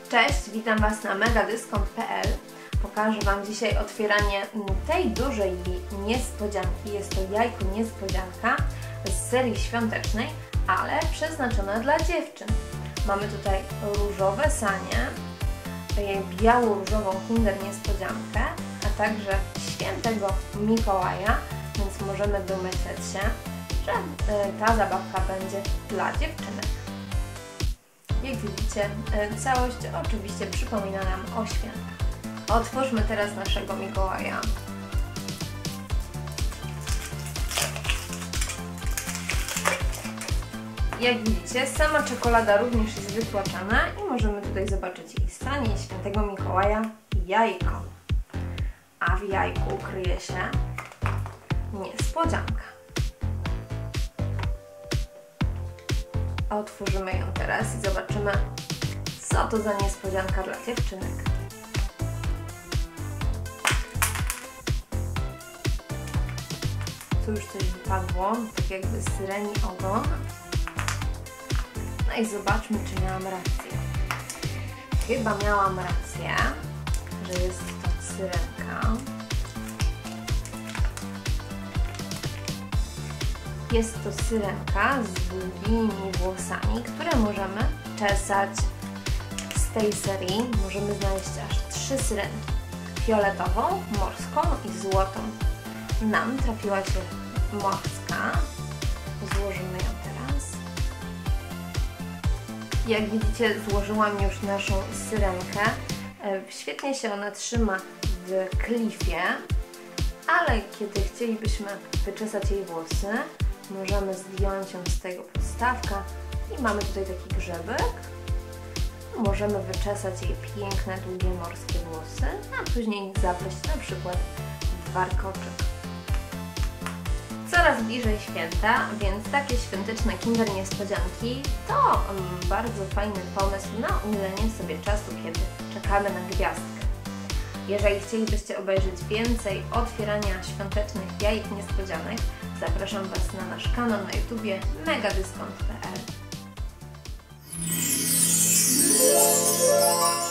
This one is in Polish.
Cześć, witam Was na megadyskont.pl. Pokażę Wam dzisiaj otwieranie tej dużej niespodzianki. Jest to jajko niespodzianka z serii świątecznej, ale przeznaczone dla dziewczyn. Mamy tutaj różowe sanie, biało-różową Kinder niespodziankę, a także świętego Mikołaja, więc możemy domyśleć się, że ta zabawka będzie dla dziewczynek. Jak widzicie, całość oczywiście przypomina nam o świętach. Otwórzmy teraz naszego Mikołaja. Jak widzicie, sama czekolada również jest wytłaczana i możemy tutaj zobaczyć jej stanie świętego Mikołaja i jajko. A w jajku kryje się niespodzianka. Otworzymy ją teraz i zobaczymy, co to za niespodzianka dla dziewczynek. Tu już coś wypadło, tak jakby syreni ogon. No i zobaczmy, czy miałam rację. Chyba miałam rację, że jest to syrenka. Jest to syrenka z długimi włosami, które możemy czesać. Z tej serii możemy znaleźć aż 3 syrenki. Fioletową, morską i złotą. Nam trafiła się morska. Złożymy ją teraz. Jak widzicie, złożyłam już naszą syrenkę. Świetnie się ona trzyma w klifie, ale kiedy chcielibyśmy wyczesać jej włosy, możemy zdjąć ją z tego podstawka i mamy tutaj taki grzebek. Możemy wyczesać jej piękne, długie morskie włosy, a później zapleść na przykład w warkoczyk. Coraz bliżej święta, więc takie świąteczne Kinder niespodzianki to bardzo fajny pomysł na umilenie sobie czasu, kiedy czekamy na gwiazdkę. Jeżeli chcielibyście obejrzeć więcej otwierania świątecznych jajek niespodzianek, zapraszam Was na nasz kanał na YouTubie megadyskont.pl.